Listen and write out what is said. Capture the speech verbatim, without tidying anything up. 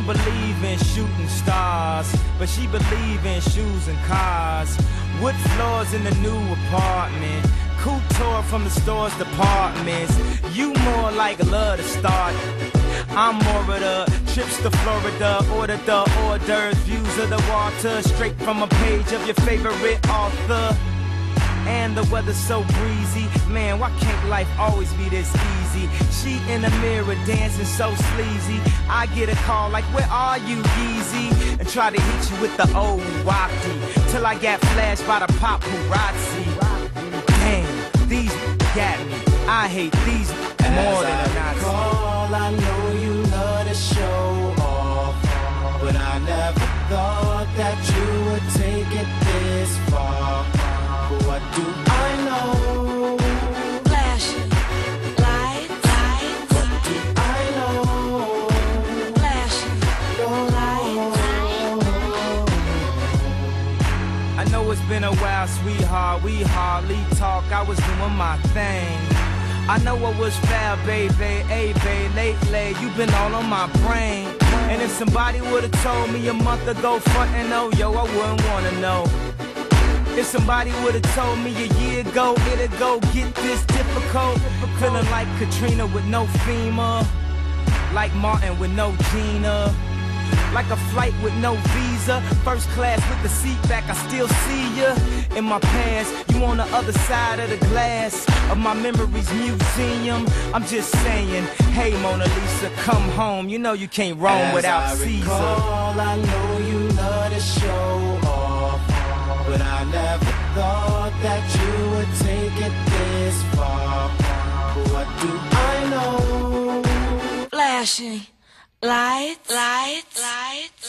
don't believe in shooting stars, but she believe in shoes and cars. Wood floors in the new apartment, couture from the store's departments. You more like love to start, I'm more of the trips to Florida. Order the hors d'oeuvres, views of the water, straight from a page of your favorite author. And the weather's so breezy, man, why can't life always be this easy? She in the mirror dancing so sleazy, I get a call like, where are you, Yeezy? And try to hit you with the old wacky, till I got flashed by the paparazzi. Damn, these got me, I hate these more than a Nazi. Recall, I know you love to show off, but I never thought that you would take it this far. What do I know? Flashing lights, lights. What do I know? Flashing lights. I know it's been a while, sweetheart, we hardly talk, I was doing my thing. I know I was foul, baby, hey, babe, lately, you been all on my brain. And if somebody would've told me a month ago, frontin' oh, yo, I wouldn't wanna know. If somebody would've told me a year ago, it'd go get this difficult. Feeling like Katrina with no FEMA, like Martin with no Gina, like a flight with no visa, first class with the seat back, I still see ya. In my past, you on the other side of the glass of my memories museum. I'm just saying, hey Mona Lisa, come home. You know you can't roam As without I Caesar. Recall, I know you love to show off, but I never thought that you would take it this far. What do I know? Flashing lights, lights, lights.